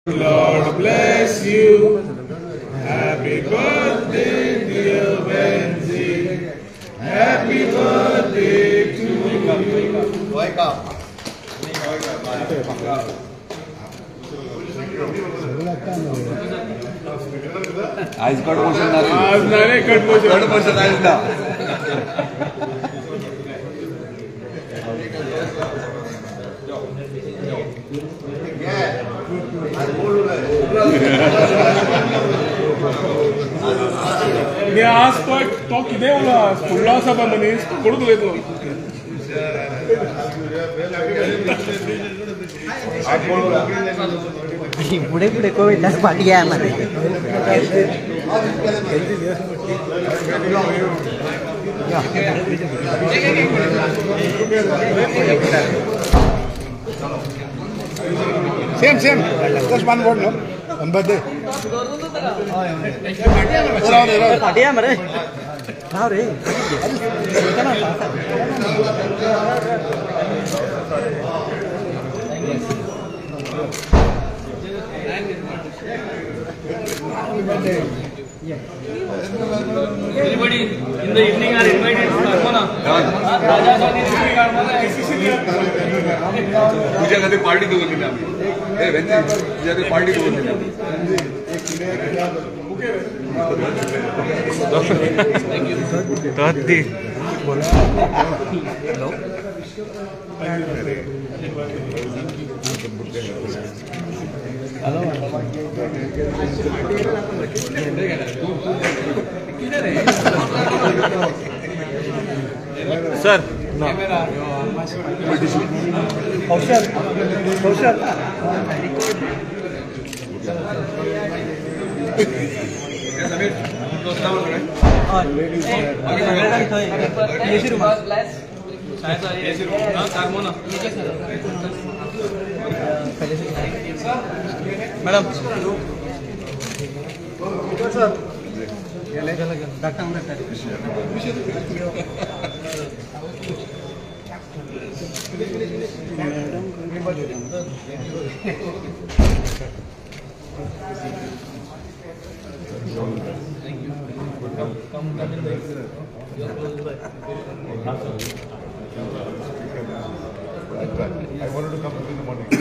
Lord bless you. Happy birthday, dear Benzie. Happy birthday to you. Wake up. Eyes cut motion na rahi. आज नाही cut Cut motion eyes na. मी आज तो कितें उरला फुडलो आसा पळय मनीस तो कोण उलयतलो पुढे पुढे कोविडलाच पाठी आहे मध्ये Same. Just one word, no? On birthday. पाठी आहे मरे नाव रे Everybody in the evening are invited to Karmana. Raja Sani तुझ्या घरी पार्टी देऊन दिली आम्ही. ए वेंदी तुझ्या घरी पार्टी देऊन दिली आम्ही. Sir madam I wanted to come in the morning.